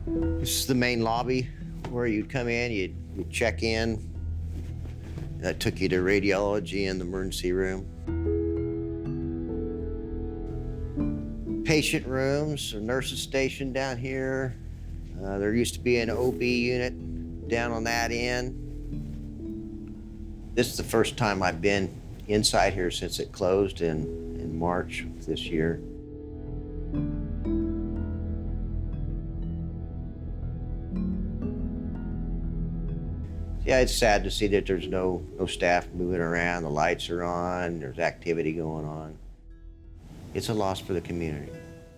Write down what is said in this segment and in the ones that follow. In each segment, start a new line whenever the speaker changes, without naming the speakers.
This is the main lobby where you'd come in, you'd check in. That took you to radiology and the emergency room. Patient rooms, a nurse's station down here. There used to be an OB unit down on that end. This is the first time I've been inside here since it closed in March of this year. Yeah, it's sad to see that there's no staff moving around, the lights are on, there's activity going on. It's a loss for the community.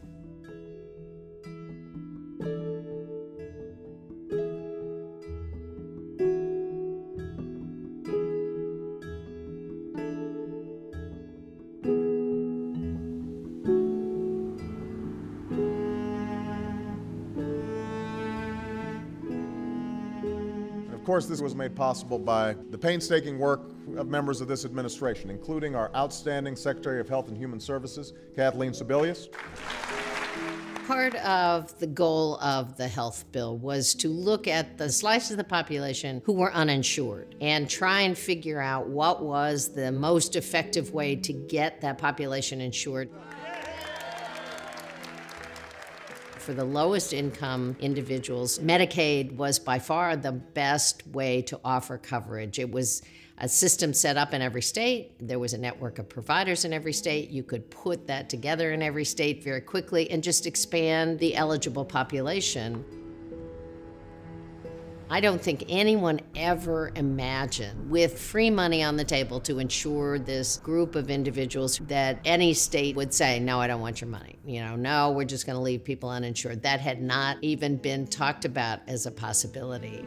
Of course, this was made possible by the painstaking work of members of this administration, including our outstanding Secretary of Health and Human Services, Kathleen Sebelius.
Part of the goal of the health bill was to look at the slice of the population who were uninsured and try and figure out what was the most effective way to get that population insured. For the lowest income individuals, Medicaid was by far the best way to offer coverage. It was a system set up in every state. There was a network of providers in every state. You could put that together in every state very quickly and just expand the eligible population. I don't think anyone ever imagined, with free money on the table to insure this group of individuals, that any state would say, no, I don't want your money. You know, no, we're just going to leave people uninsured. That had not even been talked about as a possibility.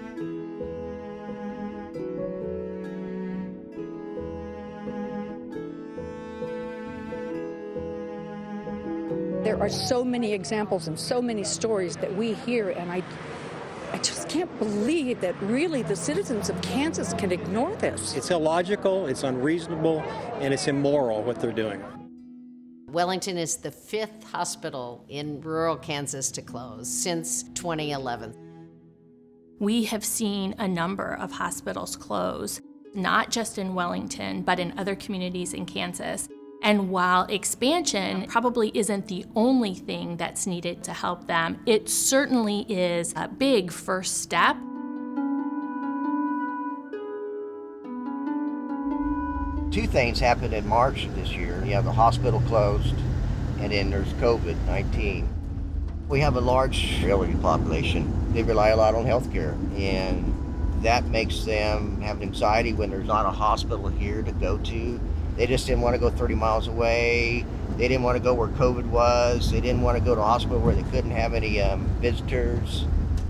There are so many examples and so many stories that we hear, and I just can't believe that really the citizens of Kansas can ignore this.
It's illogical, it's unreasonable, and it's immoral what they're doing.
Wellington is the 5th hospital in rural Kansas to close since 2011.
We have seen a number of hospitals close, not just in Wellington, but in other communities in Kansas. And while expansion probably isn't the only thing that's needed to help them, it certainly is a big first step.
Two things happened in March of this year. You have the hospital closed, and then there's COVID-19. We have a large elderly population. They rely a lot on health care, and that makes them have anxiety when there's not a hospital here to go to. They just didn't want to go 30 miles away. They didn't want to go where COVID was. They didn't want to go to a hospital where they couldn't have any visitors.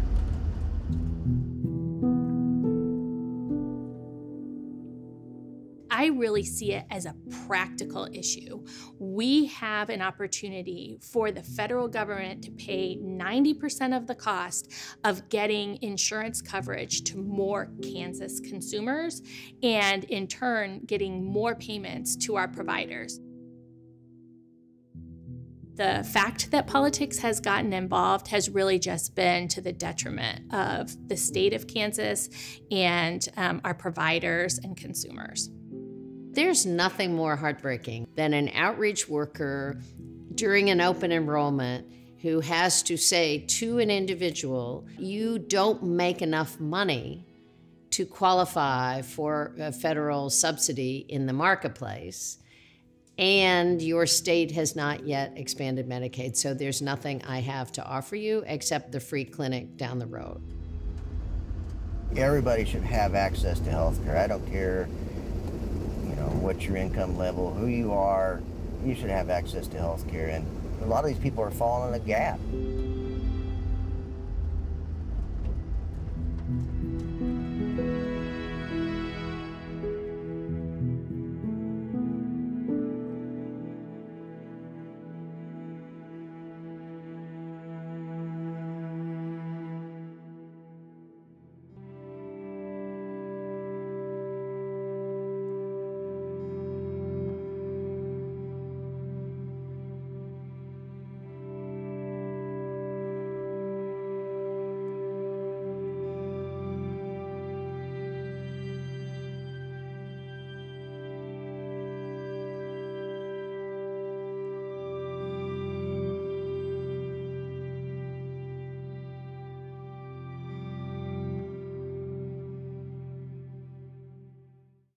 I really see it as a practical issue. We have an opportunity for the federal government to pay 90% of the cost of getting insurance coverage to more Kansas consumers, and in turn, getting more payments to our providers. The fact that politics has gotten involved has really just been to the detriment of the state of Kansas and our providers and consumers.
There's nothing more heartbreaking than an outreach worker during an open enrollment who has to say to an individual, you don't make enough money to qualify for a federal subsidy in the marketplace, and your state has not yet expanded Medicaid, so there's nothing I have to offer you except the free clinic down the road.
Everybody should have access to health care. I don't care what your income level, who you are, you should have access to health care. And a lot of these people are falling in a gap.